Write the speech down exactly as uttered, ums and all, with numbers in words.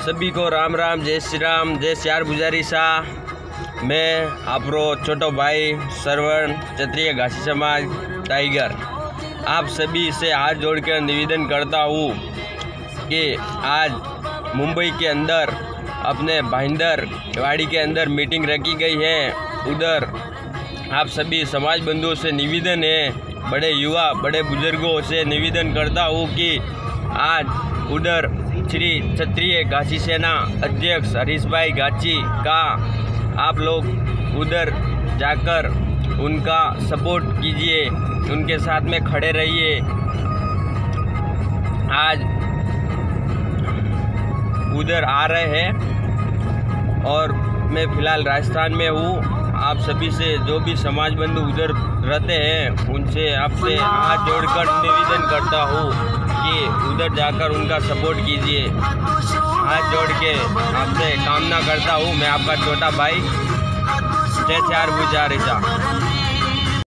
सभी को राम राम, जय श्री राम, जय श्यार पुजारी शाह। मैं आपरो छोटो भाई श्रवण, क्षत्रिय घासी समाज टाइगर, आप सभी से हाथ जोड़कर निवेदन करता हूँ कि आज मुंबई के अंदर अपने भाईंदर वाड़ी के अंदर मीटिंग रखी गई है। उधर आप सभी समाज बंधुओं से निवेदन है, बड़े युवा बड़े बुजुर्गों से निवेदन करता हूँ कि आज उधर श्री क्षत्रिय घासी सेना अध्यक्ष हरीश भाई घासी का आप लोग उधर जाकर उनका सपोर्ट कीजिए, उनके साथ में खड़े रहिए। आज उधर आ रहे हैं और मैं फ़िलहाल राजस्थान में हूँ। आप सभी से जो भी समाज बंधु उधर रहते हैं उनसे आपसे हाथ जोड़कर निवेदन करता हूँ कि उधर जाकर उनका सपोर्ट कीजिए। हाथ जोड़ के आपसे कामना करता हूँ। मैं आपका छोटा भाई जय श्यार पुजारी शाह।